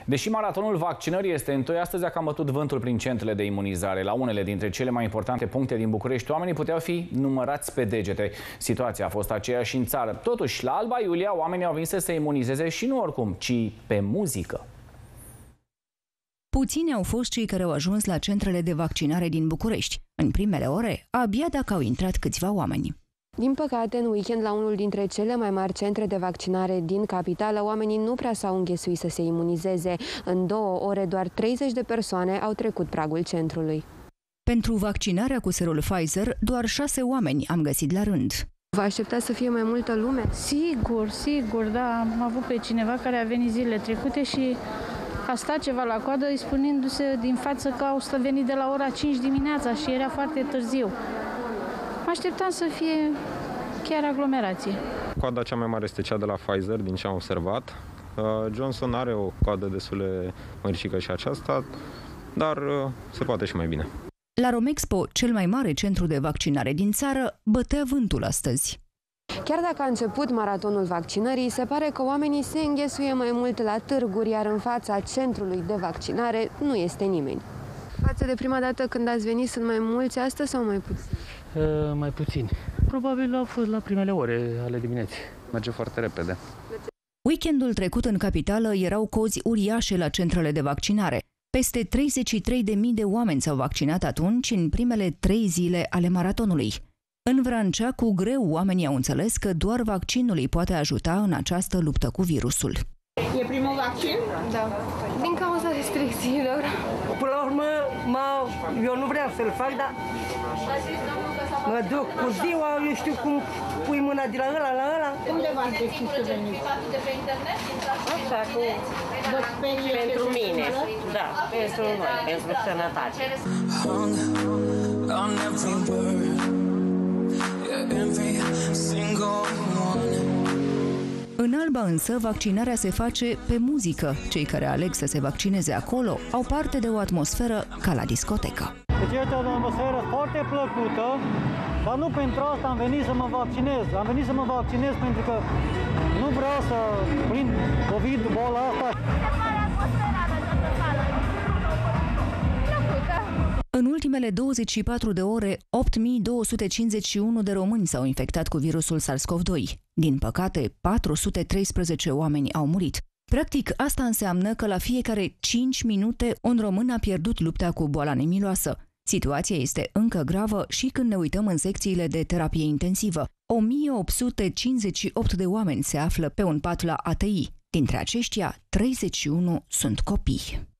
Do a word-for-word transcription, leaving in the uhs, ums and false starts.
Deși maratonul vaccinării este întoi, astăzi a cam bătut vântul prin centrele de imunizare. La unele dintre cele mai importante puncte din București, oamenii puteau fi numărați pe degete. Situația a fost aceeași și în țară. Totuși, la Alba Iulia, oamenii au venit să se imunizeze și nu oricum, ci pe muzică. Puțini au fost cei care au ajuns la centrele de vaccinare din București. În primele ore, abia dacă au intrat câțiva oameni. Din păcate, în weekend, la unul dintre cele mai mari centre de vaccinare din capitală, oamenii nu prea s-au înghesuit să se imunizeze. În două ore, doar treizeci de persoane au trecut pragul centrului. Pentru vaccinarea cu serul Pfizer, doar șase oameni am găsit la rând. Vă așteptați să fie mai multă lume? Sigur, sigur, da. Am avut pe cineva care a venit zilele trecute și a stat ceva la coadă, îi spunându-se din față că au venit de la ora cinci dimineața și era foarte târziu. Mă așteptam să fie chiar aglomerație. Coada cea mai mare este cea de la Pfizer, din ce am observat. Johnson are o coadă destul de măricică și aceasta, dar se poate și mai bine. La Romexpo, cel mai mare centru de vaccinare din țară, bătea vântul astăzi. Chiar dacă a început maratonul vaccinării, se pare că oamenii se înghesuie mai mult la târguri, iar în fața centrului de vaccinare nu este nimeni. Față de prima dată când ați venit, sunt mai mulți astăzi sau mai puțini? Uh, mai puțini. Probabil au fost la primele ore ale dimineții. Merge foarte repede. Weekendul trecut în capitală erau cozi uriașe la centrele de vaccinare. Peste treizeci și trei de mii de oameni s-au vaccinat atunci, în primele trei zile ale maratonului. În Vrancea, cu greu, oamenii au înțeles că doar vaccinul îi poate ajuta în această luptă cu virusul. E primul vaccin? Da. Din cauza restricțiilor. Până la urmă, mă, eu nu vreau să-l fac, dar mă duc cu ziua, eu știu cum pui mâna de la ăla la ăla. Cum de v-ați decis să veniți? De pe internet? Așa, cu... Pentru mine, da, pentru noi, pentru sănătate. În Alba însă, vaccinarea se face pe muzică. Cei care aleg să se vaccineze acolo au parte de o atmosferă ca la discotecă. Deci este o atmosferă foarte plăcută, dar nu pentru asta am venit să mă vaccinez. Am venit să mă vaccinez pentru că nu vreau să prind COVID, boala asta. În ultimele douăzeci și patru de ore, opt mii două sute cincizeci și unu de români s-au infectat cu virusul SARS-CoV doi. Din păcate, patru sute treisprezece oameni au murit. Practic, asta înseamnă că la fiecare cinci minute un român a pierdut lupta cu boala nemiloasă. Situația este încă gravă și când ne uităm în secțiile de terapie intensivă. o mie opt sute cincizeci și opt de oameni se află pe un pat la A T I. Dintre aceștia, treizeci și unu sunt copii.